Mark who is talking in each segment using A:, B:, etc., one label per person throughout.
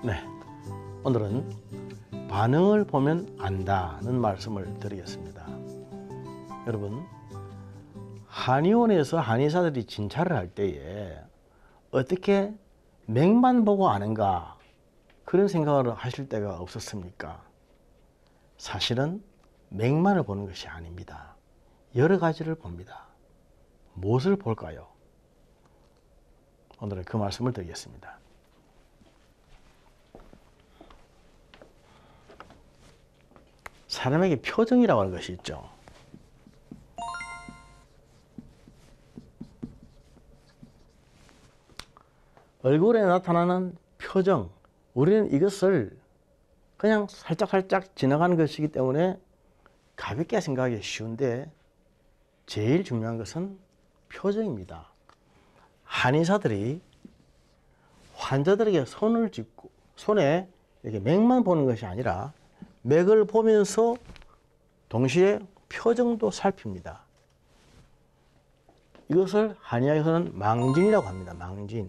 A: 네, 오늘은 반응을 보면 안다는 말씀을 드리겠습니다. 여러분, 한의원에서 한의사들이 진찰을 할 때에 어떻게 맥만 보고 아는가 그런 생각을 하실 때가 없었습니까? 사실은 맥만을 보는 것이 아닙니다. 여러 가지를 봅니다. 무엇을 볼까요? 오늘은 그 말씀을 드리겠습니다. 사람에게 표정이라고 하는 것이 있죠. 얼굴에 나타나는 표정, 우리는 이것을 그냥 살짝살짝 지나가는 것이기 때문에 가볍게 생각하기 쉬운데 제일 중요한 것은 표정입니다. 한의사들이 환자들에게 손을 짚고 손에 이렇게 맥만 보는 것이 아니라 맥을 보면서 동시에 표정도 살핍니다. 이것을 한의학에서는 망진이라고 합니다. 망진.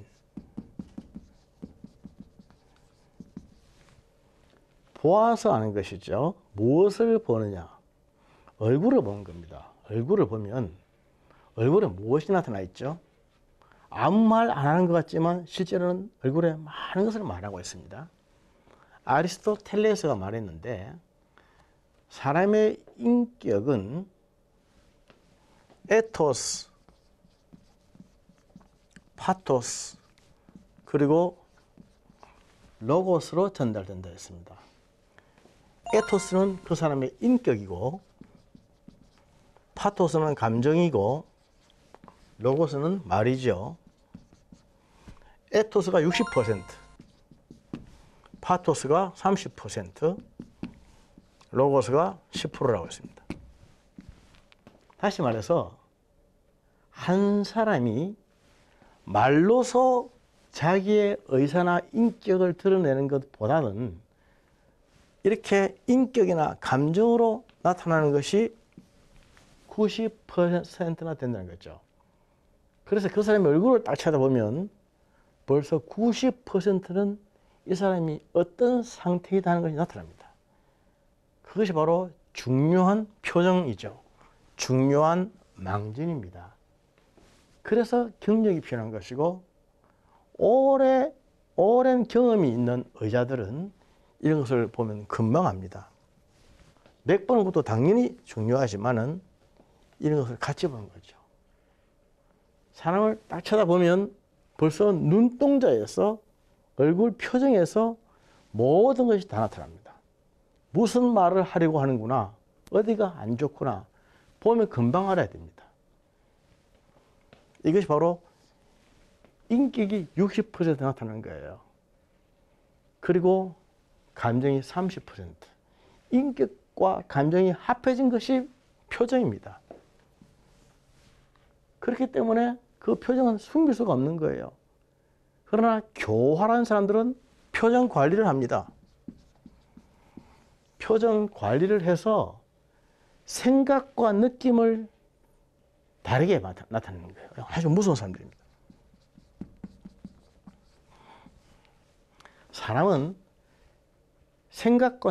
A: 보아서 아는 것이죠. 무엇을 보느냐? 얼굴을 보는 겁니다. 얼굴을 보면 얼굴에 무엇이 나타나 있죠? 아무 말 안 하는 것 같지만 실제로는 얼굴에 많은 것을 말하고 있습니다. 아리스토텔레스가 말했는데 사람의 인격은 에토스, 파토스, 그리고 로고스로 전달된다 했습니다. 에토스는 그 사람의 인격이고 파토스는 감정이고 로고스는 말이죠. 에토스가 60%, 파토스가 30%, 로고스가 10%라고 했습니다. 다시 말해서 한 사람이 말로서 자기의 의사나 인격을 드러내는 것보다는 이렇게 인격이나 감정으로 나타나는 것이 90%나 된다는 거죠. 그래서 그 사람의 얼굴을 딱 쳐다보면 벌써 90%는 이 사람이 어떤 상태이다는 것이 나타납니다. 그것이 바로 중요한 표정이죠. 중요한 망진입니다. 그래서 경력이 필요한 것이고 오랜 경험이 있는 의사들은 이런 것을 보면 금방 압니다. 맥 보는 것도 당연히 중요하지만은 이런 것을 같이 보는 거죠. 사람을 딱 쳐다보면 벌써 눈동자에서 얼굴 표정에서 모든 것이 다 나타납니다. 무슨 말을 하려고 하는구나, 어디가 안 좋구나 보면 금방 알아야 됩니다. 이것이 바로 인격이 60% 나타나는 거예요. 그리고 감정이 30%. 인격과 감정이 합해진 것이 표정입니다. 그렇기 때문에 그 표정은 숨길 수가 없는 거예요. 그러나 교활한 사람들은 표정 관리를 합니다. 표정 관리를 해서 생각과 느낌을 다르게 나타내는 거예요. 아주 무서운 사람들입니다. 사람은 생각과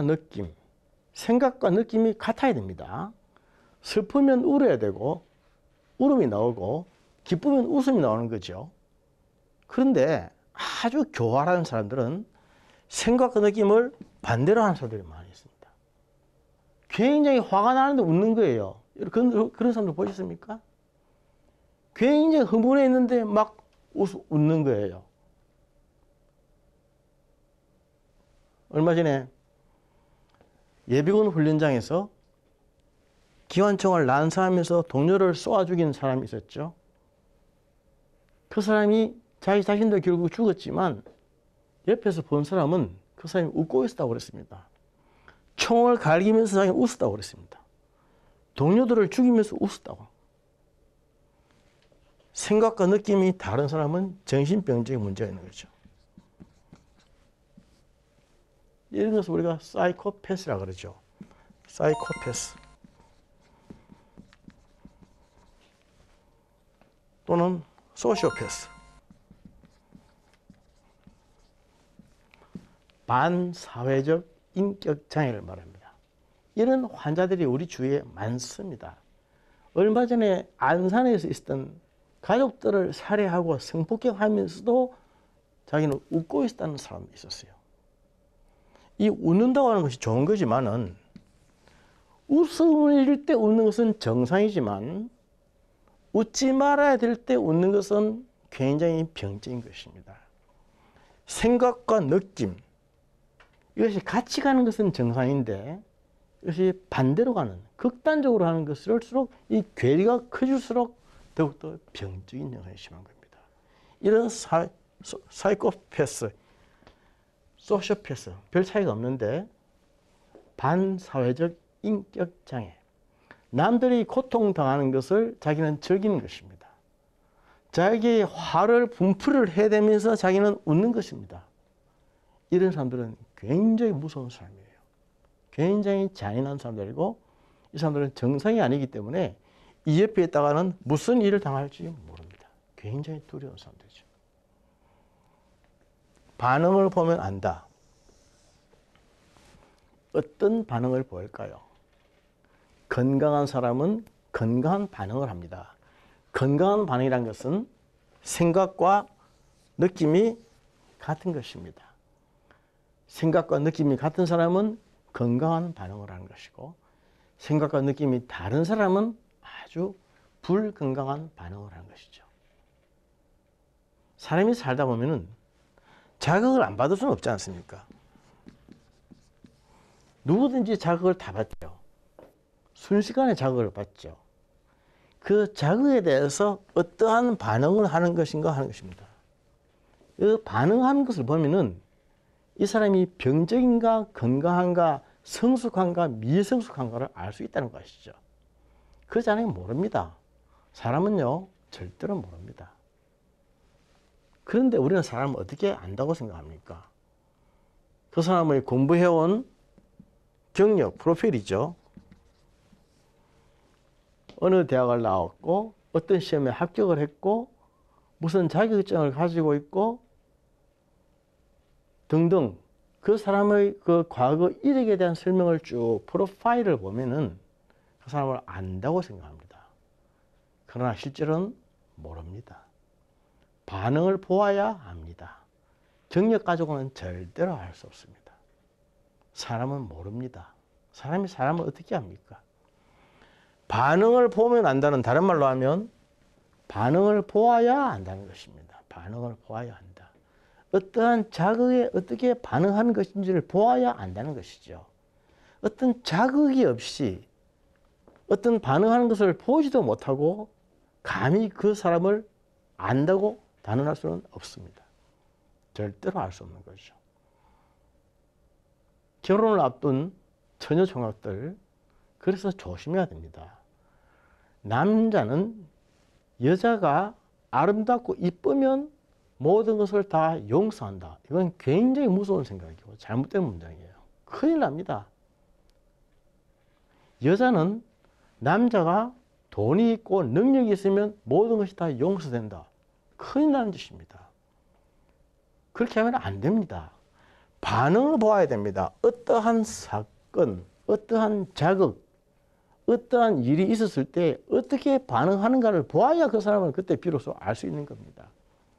A: 느낌이 같아야 됩니다. 슬프면 울어야 되고, 울음이 나오고, 기쁘면 웃음이 나오는 거죠. 그런데 아주 교활한 사람들은 생각과 느낌을 반대로 하는 사람들이 많이 있습니다. 굉장히 화가 나는데 웃는 거예요. 그런 사람들 보셨습니까? 굉장히 흥분해 있는데 막 웃는 거예요. 얼마 전에 예비군 훈련장에서 기관총을 난사하면서 동료를 쏘아 죽인 사람이 있었죠. 그 사람이 자기 자신도 결국 죽었지만 옆에서 본 사람은 그 사람이 웃고 있었다고 그랬습니다. 총을 갈기면서 자기는 웃었다고 그랬습니다. 동료들을 죽이면서 웃었다고. 생각과 느낌이 다른 사람은 정신병적인 문제가 있는 거죠. 이런 것을 우리가 사이코패스라고 그러죠. 사이코패스. 또는 소시오패스. 반사회적 인격 장애를 말합니다. 이런 환자들이 우리 주위에 많습니다. 얼마 전에 안산에서 있었던 가족들을 살해하고 성폭행하면서도 자기는 웃고 있었다는 사람이 있었어요. 이 웃는다고 하는 것이 좋은 거지만은 웃음일 때 웃는 것은 정상이지만 웃지 말아야 될 때 웃는 것은 굉장히 병적인 것입니다. 생각과 느낌, 이것이 같이 가는 것은 정상인데 이것이 반대로 가는, 극단적으로 하는 것일수록 이 괴리가 커질수록 더욱더 병적인 영향이 심한 겁니다. 이런 사이코패스, 소시오패스 별 차이가 없는데 반사회적 인격장애, 남들이 고통당하는 것을 자기는 즐기는 것입니다. 자기의 화를 분풀이를 해대면서 자기는 웃는 것입니다. 이런 사람들은 굉장히 무서운 사람이에요. 굉장히 잔인한 사람들이고 이 사람들은 정상이 아니기 때문에 이 옆에 있다가는 무슨 일을 당할지 모릅니다. 굉장히 두려운 사람들이죠. 반응을 보면 안다. 어떤 반응을 보일까요? 건강한 사람은 건강한 반응을 합니다. 건강한 반응이란 것은 생각과 느낌이 같은 것입니다. 생각과 느낌이 같은 사람은 건강한 반응을 하는 것이고 생각과 느낌이 다른 사람은 아주 불건강한 반응을 하는 것이죠. 사람이 살다 보면은 자극을 안 받을 수는 없지 않습니까? 누구든지 자극을 다 받죠. 순식간에 자극을 받죠. 그 자극에 대해서 어떠한 반응을 하는 것인가 하는 것입니다. 그 반응하는 것을 보면은 이 사람이 병적인가 건강한가 성숙한가 미성숙한가를 알 수 있다는 것이죠. 그렇지 않으면 모릅니다. 사람은요 절대로 모릅니다. 그런데 우리는 사람을 어떻게 안다고 생각합니까? 그 사람의 공부해온 경력, 프로필이죠. 어느 대학을 나왔고 어떤 시험에 합격을 했고 무슨 자격증을 가지고 있고 등등 그 사람의 그 과거 이력에 대한 설명을 쭉 프로파일을 보면은 그 사람을 안다고 생각합니다. 그러나 실제로는 모릅니다. 반응을 보아야 합니다. 경력 가지고는 절대로 알 수 없습니다. 사람은 모릅니다. 사람이 사람을 어떻게 합니까? 반응을 보면 안다는 다른 말로 하면 반응을 보아야 안다는 것입니다. 반응을 보아야 한다. 어떠한 자극에 어떻게 반응하는 것인지를 보아야 안다는 것이죠. 어떤 자극이 없이 어떤 반응하는 것을 보지도 못하고 감히 그 사람을 안다고 단언할 수는 없습니다. 절대로 알 수 없는 거죠. 결혼을 앞둔 처녀 총각들, 그래서 조심해야 됩니다. 남자는 여자가 아름답고 이쁘면 모든 것을 다 용서한다. 이건 굉장히 무서운 생각이고 잘못된 문장이에요. 큰일 납니다. 여자는 남자가 돈이 있고 능력이 있으면 모든 것이 다 용서된다. 큰일 나는 짓입니다. 그렇게 하면 안 됩니다. 반응을 보아야 됩니다. 어떠한 사건, 어떠한 자극, 어떠한 일이 있었을 때 어떻게 반응하는가를 보아야 그 사람은 그때 비로소 알 수 있는 겁니다.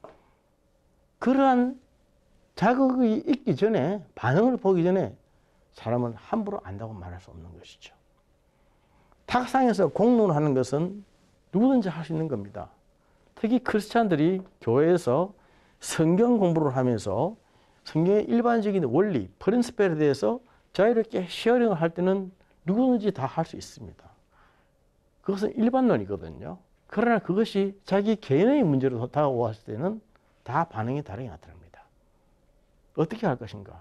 A: 그러한 자극이 있기 전에, 반응을 보기 전에 사람은 함부로 안다고 말할 수 없는 것이죠. 탁상에서 공론하는 것은 누구든지 할 수 있는 겁니다. 특히 크리스찬들이 교회에서 성경 공부를 하면서 성경의 일반적인 원리, 프린시플에 대해서 자유롭게 쉐어링을 할 때는 누구든지 다 할 수 있습니다. 그것은 일반론이거든요. 그러나 그것이 자기 개인의 문제로 다가왔을 때는 다 반응이 다르게 나타납니다. 어떻게 할 것인가?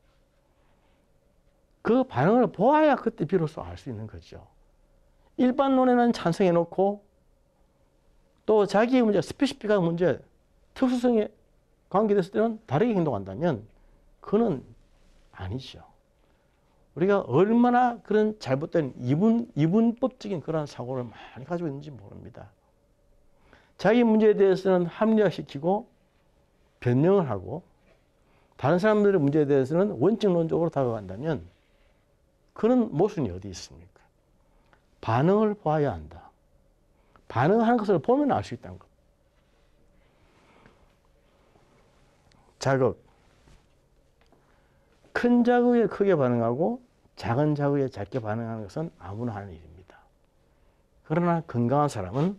A: 그 반응을 보아야 그때 비로소 알 수 있는 거죠. 일반론에는 찬성해 놓고 또 자기의 문제, 스페시픽한 문제, 특수성에 관계됐을 때는 다르게 행동한다면 그건 아니죠. 우리가 얼마나 그런 잘못된 이분법적인 그런 사고를 많이 가지고 있는지 모릅니다. 자기 문제에 대해서는 합리화시키고 변명을 하고 다른 사람들의 문제에 대해서는 원칙론적으로 다가간다면 그런 모순이 어디 있습니까? 반응을 봐야 한다. 반응하는 것을 보면 알 수 있다는 것. 자극. 큰 자극에 크게 반응하고 작은 자극에 작게 반응하는 것은 아무나 하는 일입니다. 그러나 건강한 사람은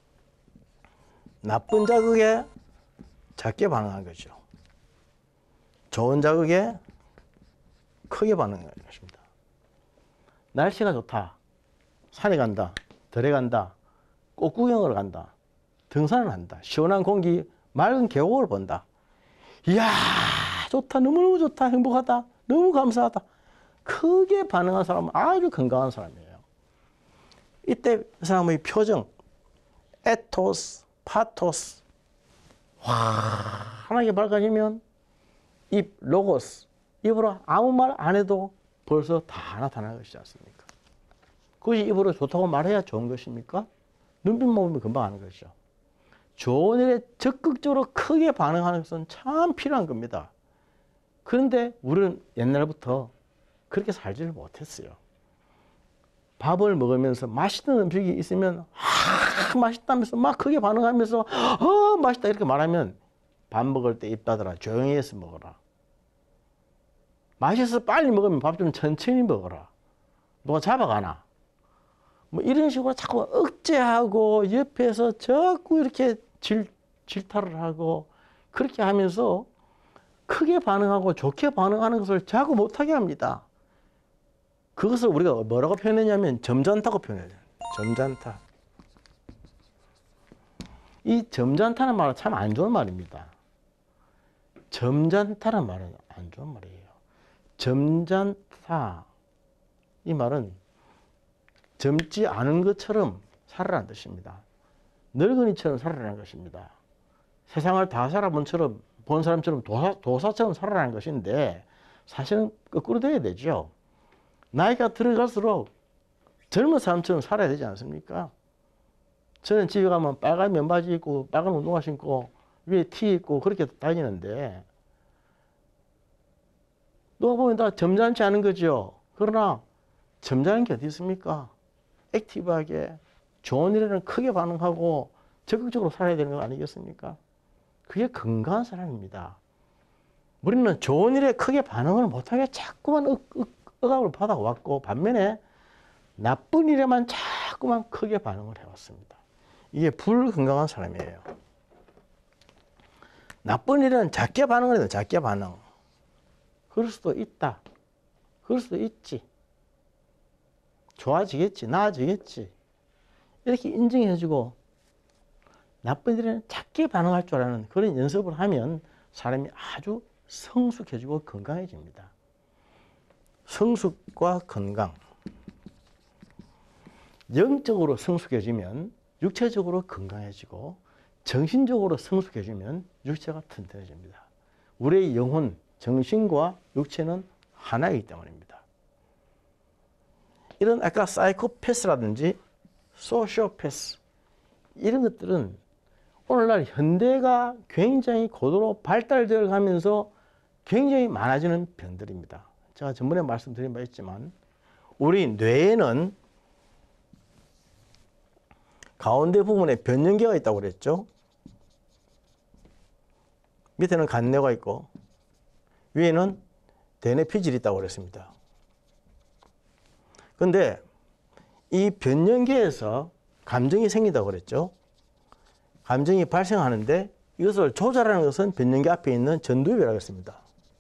A: 나쁜 자극에 작게 반응하는 거죠. 좋은 자극에 크게 반응하는 것입니다. 날씨가 좋다. 산에 간다. 들에 간다. 꽃구경을 간다. 등산을 한다. 시원한 공기, 맑은 계곡을 본다. 이야, 좋다. 너무너무 좋다. 행복하다. 너무 감사하다. 크게 반응한 사람은 아주 건강한 사람이에요. 이때 그 사람의 표정, 에토스, 파토스, 환하게 밝아지면 입, 로고스, 입으로 아무 말 안 해도 벌써 다 나타나는 것이지 않습니까? 그것이 입으로 좋다고 말해야 좋은 것입니까? 눈빛만 보면 금방 아는 것이죠. 좋은 일에 적극적으로 크게 반응하는 것은 참 필요한 겁니다. 그런데 우리는 옛날부터 그렇게 살지를 못했어요. 밥을 먹으면서 맛있는 음식이 있으면 맛있다면서 막 크게 반응하면서 맛있다 이렇게 말하면 밥 먹을 때 입 닫아라. 조용히 해서 먹어라. 맛있어 빨리 먹으면 밥 좀 천천히 먹어라. 누가 잡아가나. 뭐 이런 식으로 자꾸 억제하고 옆에서 자꾸 이렇게 질타를 하고 그렇게 하면서 크게 반응하고 좋게 반응하는 것을 자꾸 못하게 합니다. 그것을 우리가 뭐라고 표현했냐면 점잖다고 표현해요. 점잖다. 이 점잖다는 말은 참 안 좋은 말입니다. 점잖다는 말은 안 좋은 말이에요. 점잖다. 이 말은 젊지 않은 것처럼 살아라는 뜻입니다. 늙은이처럼 살아라는 것입니다. 세상을 다 살아본 사람처럼 도사처럼 살아라는 것인데 사실은 거꾸로 돼야 되죠. 나이가 들어갈수록 젊은 사람처럼 살아야 되지 않습니까? 저는 집에 가면 빨간 면바지 입고 빨간 운동화 신고 위에 티 입고 그렇게 다니는데 누가 보면 다 점잖지 않은 거죠. 그러나 점잖은 게 어디 있습니까? 액티브하게 좋은 일에는 크게 반응하고 적극적으로 살아야 되는 거 아니겠습니까? 그게 건강한 사람입니다. 우리는 좋은 일에 크게 반응을 못하게 자꾸만 억압을 받아왔고 반면에 나쁜 일에만 자꾸만 크게 반응을 해왔습니다. 이게 불건강한 사람이에요. 나쁜 일은 작게 반응을 해도 작게 반응. 그럴 수도 있다. 그럴 수도 있지. 좋아지겠지. 나아지겠지. 이렇게 인정해주고 나쁜 일에는 작게 반응할 줄 아는 그런 연습을 하면 사람이 아주 성숙해지고 건강해집니다. 성숙과 건강. 영적으로 성숙해지면 육체적으로 건강해지고 정신적으로 성숙해지면 육체가 튼튼해집니다. 우리의 영혼, 정신과 육체는 하나이기 때문입니다. 이런 아까 사이코패스라든지 소시오패스 이런 것들은 오늘날 현대가 굉장히 고도로 발달되어 가면서 굉장히 많아지는 병들입니다. 제가 전번에 말씀드린 바 있지만 우리 뇌에는 가운데 부분에 변연계가 있다고 그랬죠. 밑에는 간뇌가 있고 위에는 대뇌피질이 있다고 그랬습니다. 그런데 이 변연계에서 감정이 생긴다고 그랬죠. 감정이 발생하는데 이것을 조절하는 것은 변연계 앞에 있는 전두엽이라고 했습니다.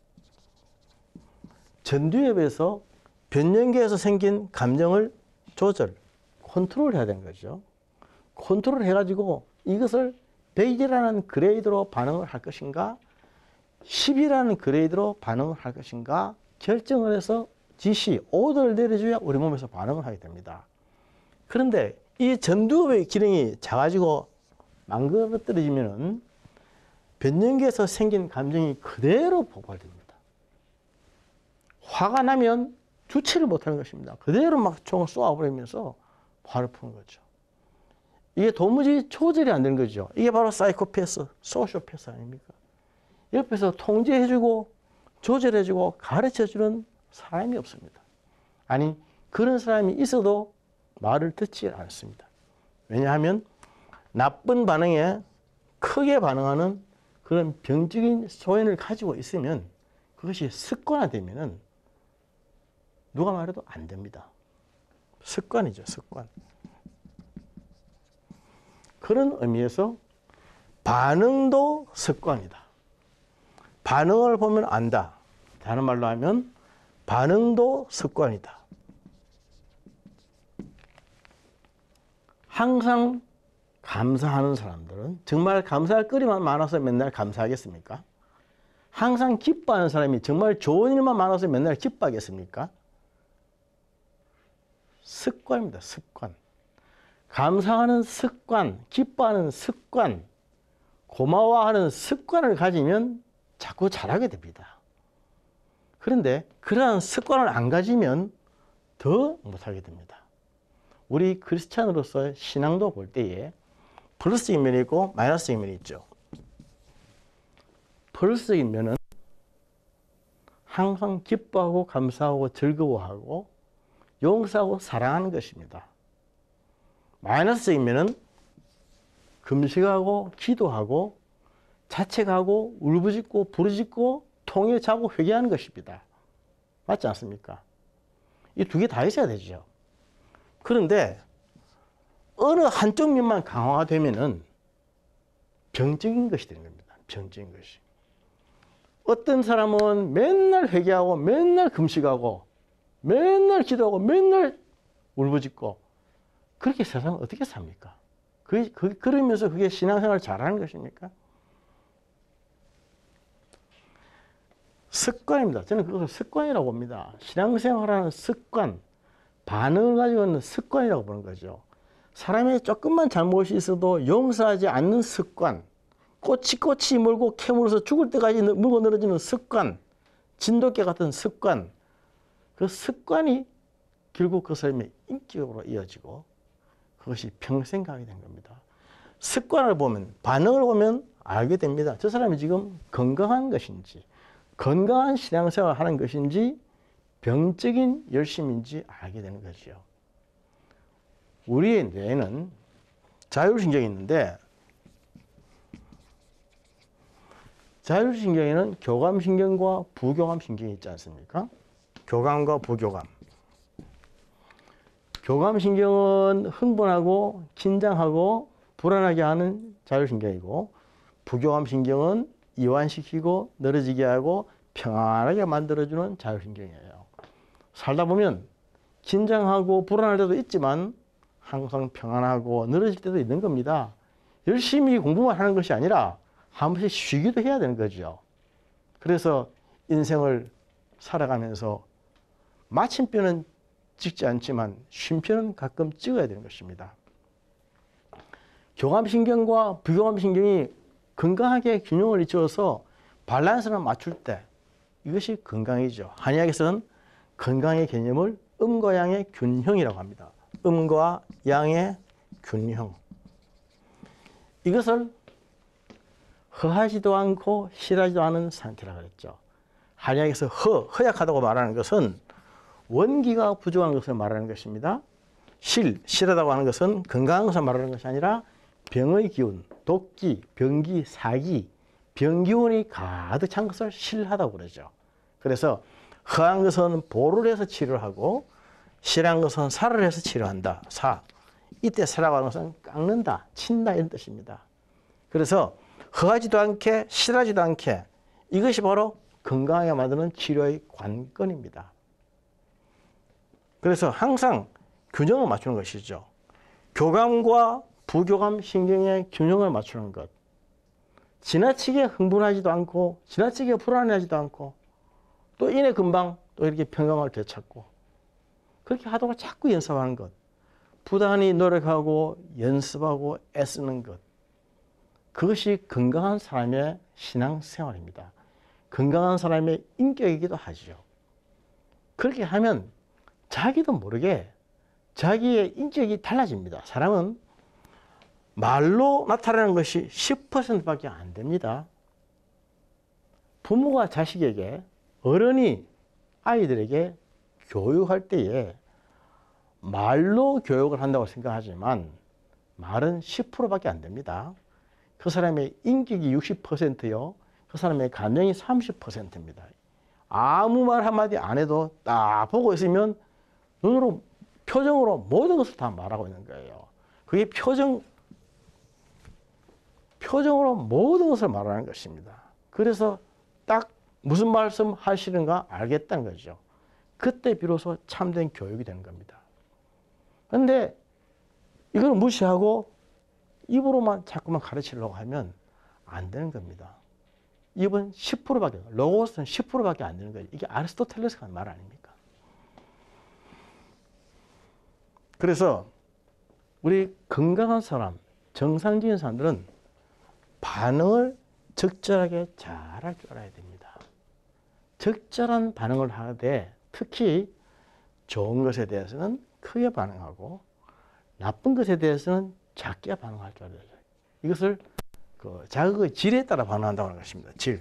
A: 전두엽에서 변연계에서 생긴 감정을 컨트롤해야 되는 거죠. 컨트롤 해가지고 이것을 100이라는 그레이드로 반응을 할 것인가 10이라는 그레이드로 반응을 할 것인가 결정을 해서 지시, 오더를 내려줘야 우리 몸에서 반응을 하게 됩니다. 그런데 이 전두엽의 기능이 작아지고 망가뜨려지면은 변연계에서 생긴 감정이 그대로 폭발됩니다. 화가 나면 주체를 못하는 것입니다. 그대로 막 총을 쏘아버리면서 화를 푸는 거죠. 이게 도무지 조절이 안 되는 거죠. 이게 바로 사이코패스, 소시오패스 아닙니까? 옆에서 통제해주고 조절해주고 가르쳐주는 사람이 없습니다. 아니, 그런 사람이 있어도 말을 듣지 않습니다. 왜냐하면 나쁜 반응에 크게 반응하는 그런 병적인 소견을 가지고 있으면 그것이 습관화되면은 누가 말해도 안 됩니다. 습관이죠, 습관. 그런 의미에서 반응도 습관이다. 반응을 보면 안다. 다른 말로 하면 반응도 습관이다. 항상 감사하는 사람들은 정말 감사할 거리만 많아서 맨날 감사하겠습니까? 항상 기뻐하는 사람이 정말 좋은 일만 많아서 맨날 기뻐하겠습니까? 습관입니다, 습관. 감사하는 습관, 기뻐하는 습관, 고마워하는 습관을 가지면 자꾸 잘하게 됩니다. 그런데 그러한 습관을 안 가지면 더 못하게 됩니다. 우리 크리스찬으로서 신앙도 볼 때에 플러스인 면이 있고 마이너스인 면이 있죠. 플러스인 면은 항상 기뻐하고 감사하고 즐거워하고 용서하고 사랑하는 것입니다. 마이너스인 면은 금식하고 기도하고 자책하고 울부짖고 부르짖고 통에 자고 회개하는 것입니다. 맞지 않습니까? 이 두 개 다 있어야 되죠. 그런데 어느 한쪽 면만 강화가 되면은 병적인 것이 되는 겁니다. 병적인 것이. 어떤 사람은 맨날 회개하고 맨날 금식하고 맨날 기도하고 맨날 울부짖고 그렇게 세상은 어떻게 삽니까? 그러면서 그게 신앙생활을 잘하는 것입니까? 습관입니다. 저는 그것을 습관이라고 봅니다. 신앙생활하는 습관, 반응을 가지고 있는 습관이라고 보는 거죠. 사람의 조금만 잘못이 있어도 용서하지 않는 습관, 꼬치꼬치 물고 캐물어서 죽을 때까지 물고 늘어지는 습관, 진돗개 같은 습관, 그 습관이 결국 그 사람의 인격으로 이어지고 그것이 평생 가게 된 겁니다. 습관을 보면, 반응을 보면 알게 됩니다. 저 사람이 지금 건강한 것인지, 건강한 신앙생활을 하는 것인지, 병적인 열심인지 알게 되는 거죠. 우리의 뇌에는 자율신경이 있는데 자율신경에는 교감신경과 부교감신경이 있지 않습니까? 교감과 부교감. 교감신경은 흥분하고 긴장하고 불안하게 하는 자율신경이고 부교감신경은 이완시키고 늘어지게 하고 평안하게 만들어주는 자율신경이에요. 살다 보면 긴장하고 불안할 때도 있지만 항상 평안하고 늘어질 때도 있는 겁니다. 열심히 공부만 하는 것이 아니라 한 번씩 쉬기도 해야 되는 거죠. 그래서 인생을 살아가면서 마침표는 찍지 않지만 쉼표는 가끔 찍어야 되는 것입니다. 교감신경과 부교감신경이 건강하게 균형을 이루어서 밸런스를 맞출 때 이것이 건강이죠. 한의학에서는 건강의 개념을 음과 양의 균형이라고 합니다. 음과 양의 균형. 이것을 허하지도 않고 실하지도 않은 상태라고 그랬죠. 한의학에서 허약하다고 말하는 것은 원기가 부족한 것을 말하는 것입니다. 실하다고 하는 것은 건강한 것을 말하는 것이 아니라 병의 기운, 독기, 병기, 사기, 병기운이 가득 찬 것을 실하다고 그러죠. 그래서 허한 것은 보를 해서 치료하고 실한 것은 살을 해서 치료한다. 이때 사라고 하는 것은 깎는다, 친다 이런 뜻입니다. 그래서 허하지도 않게 실하지도 않게 이것이 바로 건강하게 만드는 치료의 관건입니다. 그래서 항상 균형을 맞추는 것이죠. 교감과 부교감 신경의 균형을 맞추는 것. 지나치게 흥분하지도 않고 지나치게 불안해하지도 않고 또 이내 금방 또 이렇게 평강을 되찾고 그렇게 하다가 자꾸 연습하는 것. 부단히 노력하고 연습하고 애쓰는 것. 그것이 건강한 사람의 신앙생활입니다. 건강한 사람의 인격이기도 하죠. 그렇게 하면 자기도 모르게 자기의 인격이 달라집니다. 사람은 말로 나타나는 것이 10%밖에 안 됩니다. 부모가 자식에게 어른이 아이들에게 교육할 때에 말로 교육을 한다고 생각하지만 말은 10%밖에 안 됩니다. 그 사람의 인격이 60%요. 그 사람의 감정이 30%입니다. 아무 말 한마디 안 해도 딱 보고 있으면 눈으로, 표정으로 모든 것을 다 말하고 있는 거예요. 그게 표정으로 모든 것을 말하는 것입니다. 그래서 딱 무슨 말씀 하시는가 알겠다는 거죠. 그때 비로소 참된 교육이 되는 겁니다. 그런데 이걸 무시하고 입으로만 자꾸만 가르치려고 하면 안 되는 겁니다. 입은 10%밖에, 로고스는 10%밖에 안 되는 거예요. 이게 아리스토텔레스가 한 말 아닙니까? 그래서 우리 건강한 사람, 정상적인 사람들은 반응을 적절하게 잘할 줄 알아야 됩니다. 적절한 반응을 하되 특히 좋은 것에 대해서는 크게 반응하고 나쁜 것에 대해서는 작게 반응할 줄 알아야 돼요. 이것을 자극의 질에 따라 반응한다고 하는 것입니다. 질.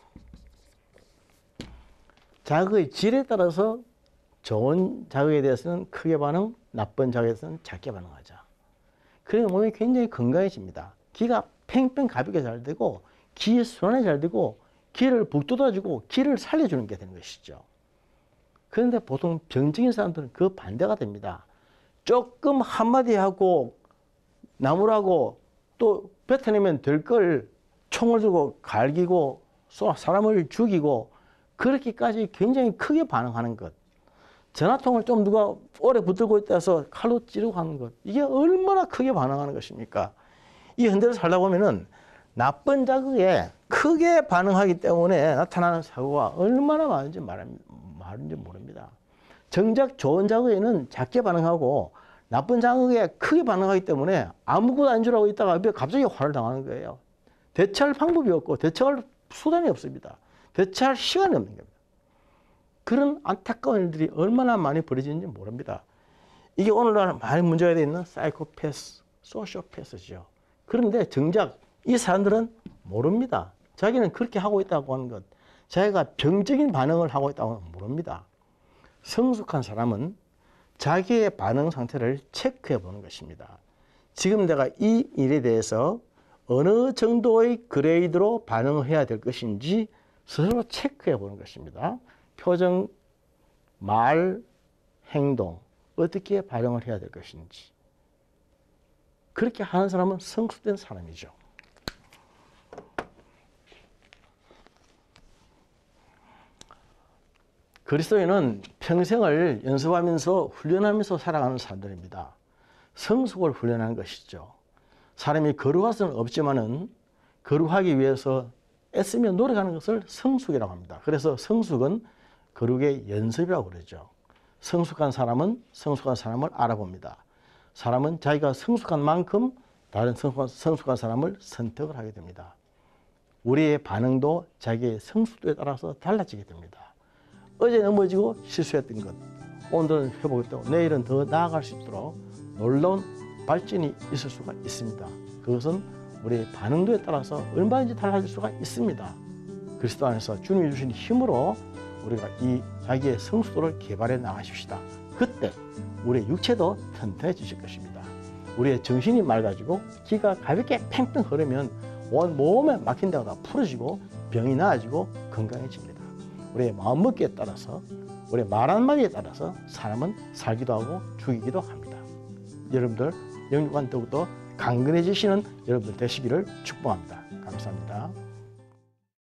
A: 자극의 질에 따라서 좋은 자극에 대해서는 크게 반응, 나쁜 자극에 대해서는 작게 반응하자. 그러면 몸이 굉장히 건강해집니다. 기가 팽팽 가볍게 잘 되고 기의 순환이 잘 되고 기를 북돋아주고 기를 살려주는 게 되는 것이죠. 그런데 보통 병적인 사람들은 그 반대가 됩니다. 조금 한마디 하고 나무라고 또 뱉어내면 될 걸 총을 들고 갈기고 사람을 죽이고 그렇게까지 굉장히 크게 반응하는 것. 전화통을 좀 누가 오래 붙들고 있다 해서 칼로 찌르고 하는 것. 이게 얼마나 크게 반응하는 것입니까? 이 현대를 살다 보면은 나쁜 자극에 크게 반응하기 때문에 나타나는 사고가 얼마나 많은지 말인지 모릅니다. 정작 좋은 자극에는 작게 반응하고 나쁜 자극에 크게 반응하기 때문에 아무것도 안 줄 알고 있다가 갑자기 화를 당하는 거예요. 대처할 방법이 없고 대처할 수단이 없습니다. 대처할 시간이 없는 겁니다. 그런 안타까운 일들이 얼마나 많이 벌어지는지 모릅니다. 이게 오늘날 많이 문제가 되어 있는 사이코패스, 소시오패스죠. 그런데 정작 이 사람들은 모릅니다. 자기는 그렇게 하고 있다고 하는 것, 자기가 병적인 반응을 하고 있다고 하는 건 모릅니다. 성숙한 사람은 자기의 반응 상태를 체크해 보는 것입니다. 지금 내가 이 일에 대해서 어느 정도의 그레이드로 반응을 해야 될 것인지 스스로 체크해 보는 것입니다. 표정, 말, 행동, 어떻게 반응을 해야 될 것인지. 그렇게 하는 사람은 성숙된 사람이죠. 그리스도인은 평생을 연습하면서 훈련하면서 살아가는 사람들입니다. 성숙을 훈련하는 것이죠. 사람이 거룩할 수는 없지만은 거룩하기 위해서 애쓰며 노력하는 것을 성숙이라고 합니다. 그래서 성숙은 거룩의 연습이라고 그러죠. 성숙한 사람은 성숙한 사람을 알아봅니다. 사람은 자기가 성숙한 만큼 다른 성숙한 사람을 선택을 하게 됩니다. 우리의 반응도 자기의 성숙도에 따라서 달라지게 됩니다. 어제 넘어지고 실수했던 것, 오늘은 회복했다고 내일은 더 나아갈 수 있도록 놀라운 발전이 있을 수가 있습니다. 그것은 우리의 반응도에 따라서 얼마든지 달라질 수가 있습니다. 그리스도 안에서 주님이 주신 힘으로 우리가 이 자기의 성숙도를 개발해 나가십시다. 그때 우리의 육체도 튼튼해지실 것입니다. 우리의 정신이 맑아지고 기가 가볍게 팽팽 흐르면 온 몸에 막힌 데가 다 풀어지고 병이 나아지고 건강해집니다. 우리의 마음먹기에 따라서 우리의 말 한마디에 따라서 사람은 살기도 하고 죽이기도 합니다. 여러분들 영육간 더욱더 강건해지시는 여러분들 되시기를 축복합니다. 감사합니다.